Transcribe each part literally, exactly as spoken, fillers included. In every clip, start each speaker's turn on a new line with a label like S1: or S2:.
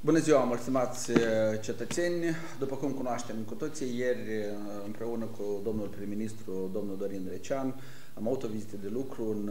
S1: Bună ziua, mă stimați cetățeni! După cum cunoaștem cu toții, ieri împreună cu domnul prim-ministru, domnul Dorin Recean, am avut o vizită de lucru în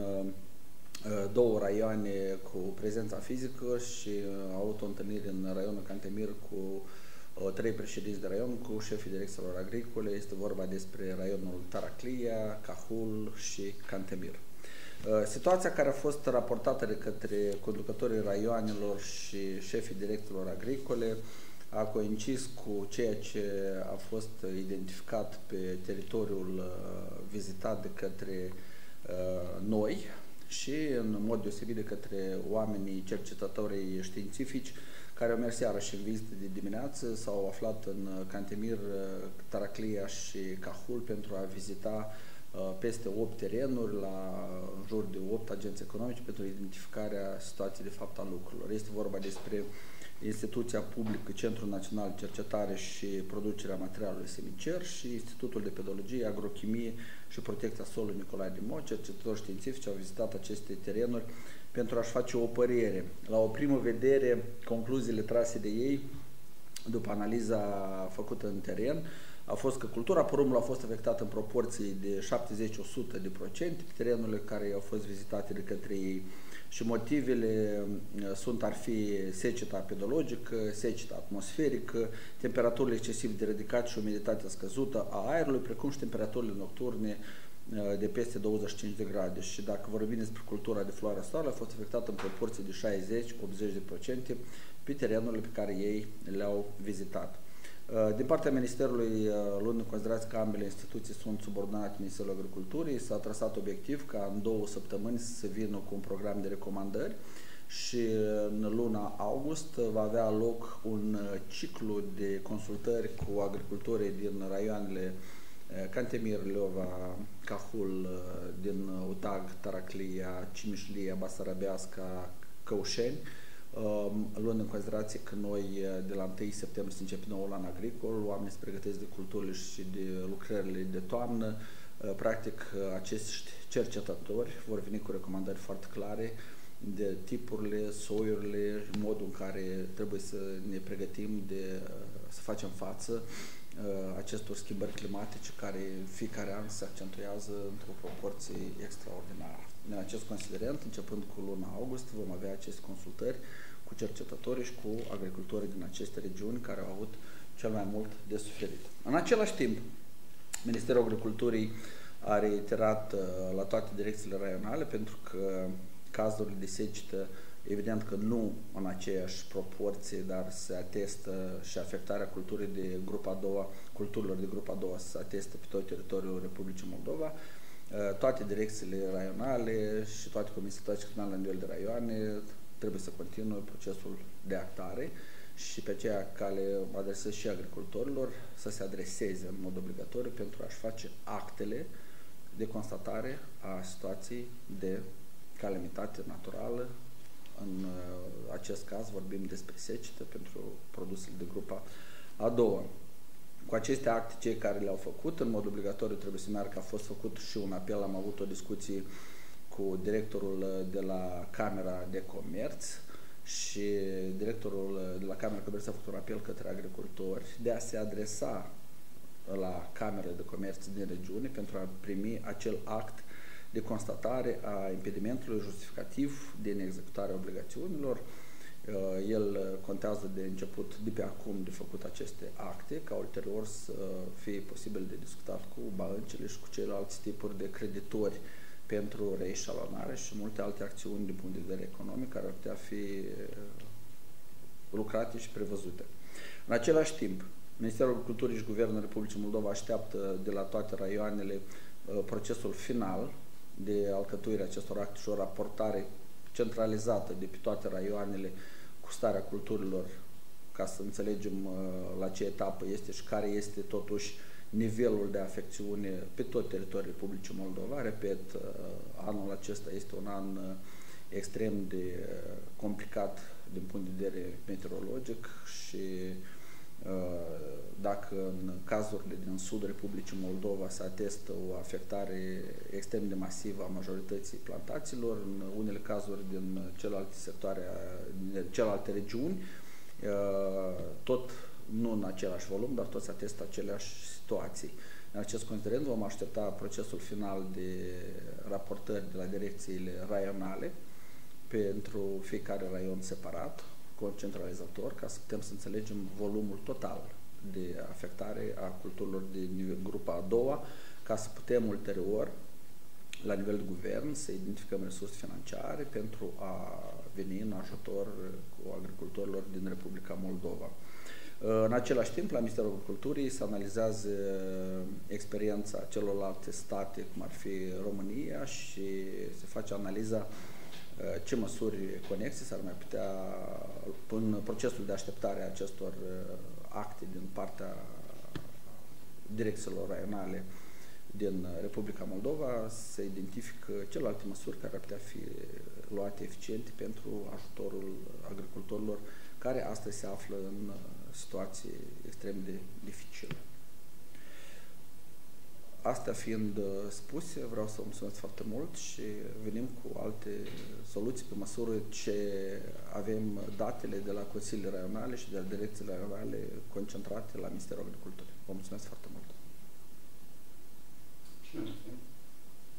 S1: două raioane cu prezența fizică și am avut o întâlnire în raionul Cantemir cu trei președinți de raion, cu șefii direcțiilor agricole. Este vorba despre raionul Taraclia, Cahul și Cantemir. Situația care a fost raportată de către conducătorii raioanelor și șefii direcțiilor agricole a coincis cu ceea ce a fost identificat pe teritoriul vizitat de către noi și în mod deosebit de către oamenii cercetătorii științifici care au mers iarăși în vizită de dimineață, s-au aflat în Cantemir, Taraclia și Cahul pentru a vizita peste opt terenuri, la în jur de opt agenți economici pentru identificarea situației de fapt a lucrurilor. Este vorba despre instituția publică Centrul Național de Cercetare și Producerea Materialului Semicer și Institutul de Pedologie, Agrochimie și Protecția Solului Nicolae Dimo. Cercetători științifici au vizitat aceste terenuri pentru a-și face o părere. La o primă vedere, concluziile trase de ei, după analiza făcută în teren, a fost că cultura porumbului a fost afectată în proporții de șaptezeci la o sută de procente pe terenurile care au fost vizitate de către ei și motivele sunt ar fi seceta pedologică, seceta atmosferică, temperaturile excesiv de ridicate și umiditatea scăzută a aerului, precum și temperaturile nocturne de peste douăzeci și cinci de grade. Și dacă vorbim despre cultura de floarea soarelui, a fost afectată în proporție de șaizeci la optzeci de procente pe terenurile pe care ei le-au vizitat. Din partea Ministerului, luând în considerație că ambele instituții sunt subordonate Ministerului Agriculturii, s-a trasat obiectiv ca în două săptămâni să vină cu un program de recomandări și în luna august va avea loc un ciclu de consultări cu agricultorii din raioanele Cantemir, Leova, Cahul, din Utag, Taraclia, Cimișlia, Basarabeasca, Căușeni, luând în considerație că noi de la întâi septembrie se începe noul an agricol, oamenii se pregătesc de culturile și de lucrările de toamnă. Practic, acești cercetători vor veni cu recomandări foarte clare de tipurile, soiurile, modul în care trebuie să ne pregătim de să facem față acestor schimbări climatice care în fiecare an se accentuează într-o proporție extraordinară. În acest considerent, începând cu luna august, vom avea aceste consultări cu cercetătorii și cu agricultorii din aceste regiuni care au avut cel mai mult de suferit. În același timp, Ministerul Agriculturii a reiterat la toate direcțiile raionale pentru că cazurile de secetă, evident că nu în aceeași proporție, dar se atestă și afectarea culturii de grupa a doua, culturilor de grupa a doua se atestă pe tot teritoriul Republicii Moldova. Toate direcțiile raionale și toate comisiile naționale la nivel de raioane trebuie să continue procesul de actare și pe aceea cale adresez și agricultorilor să se adreseze în mod obligatoriu pentru a-și face actele de constatare a situației de calamitate naturală. În acest caz vorbim despre secetă pentru produsele de grupa a doua. Cu aceste acte, cei care le-au făcut, în mod obligatoriu trebuie să meargă, a fost făcut și un apel, am avut o discuție cu directorul de la Camera de Comerț și directorul de la Camera de Comerț a făcut un apel către agricultori de a se adresa la Camera de Comerț din regiune pentru a primi acel act de constatare a impedimentului justificativ de neexecutare a obligațiunilor. El contează de început, de pe acum, de făcut aceste acte, ca ulterior să fie posibil de discutat cu băncile și cu ceilalți tipuri de creditori pentru reeșalonare și multe alte acțiuni din punct de vedere economic care ar putea fi lucrate și prevăzute. În același timp, Ministerul Agriculturii și Guvernul Republicii Moldova așteaptă de la toate raioanele procesul final de alcătuire acestor acte și o raportare centralizată de pe toate raioanele cu starea culturilor, ca să înțelegem la ce etapă este și care este totuși nivelul de afecțiune pe tot teritoriul Republicii Moldova. Repet, anul acesta este un an extrem de complicat din punct de vedere meteorologic și dacă în cazurile din sudul Republicii Moldova se atestă o afectare extrem de masivă a majorității plantațiilor, în unele cazuri din celelalte sectoare, din celelalte regiuni, tot nu în același volum, dar toți atestă aceleași situații. În acest considerent vom aștepta procesul final de raportări de la direcțiile raionale pentru fiecare raion separat, cu centralizator, ca să putem să înțelegem volumul total de afectare a culturilor din grupa a doua, ca să putem ulterior, la nivel de guvern, să identificăm resurse financiare pentru a veni în ajutor cu agricultorilor din Republica Moldova. În același timp, la Ministerul Agriculturii se analizează experiența celorlalte state, cum ar fi România, și se face analiza ce măsuri conexe s-ar mai putea, în procesul de așteptare a acestor acte din partea direcțiilor raionale din Republica Moldova, se identifică celelalte măsuri care ar putea fi luate eficiente pentru ajutorul agricultorilor care astăzi se află în situații extrem de dificile. Astea fiind spuse, vreau să vă mulțumesc foarte mult și venim cu alte soluții pe măsură ce avem datele de la consiliile raionale și de la direcțiile raionale concentrate la Ministerul Agriculturii. Vă mulțumesc foarte mult!